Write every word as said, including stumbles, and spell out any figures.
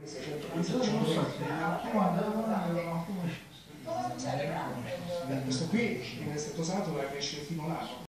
Questo qui viene stato usato per crescere fino là.